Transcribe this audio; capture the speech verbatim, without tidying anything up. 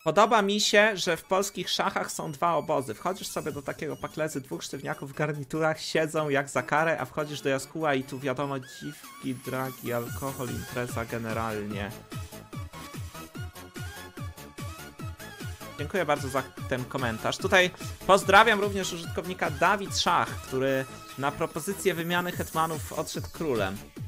Podoba mi się, że w polskich szachach są dwa obozy. Wchodzisz sobie do takiego paklezy, dwóch sztywniaków w garniturach, siedzą jak za karę, a wchodzisz do jaskóła i tu wiadomo, dziwki, dragi, alkohol, impreza generalnie. Dziękuję bardzo za ten komentarz. Tutaj pozdrawiam również użytkownika Dawid Szach, który na propozycję wymiany hetmanów odszedł królem.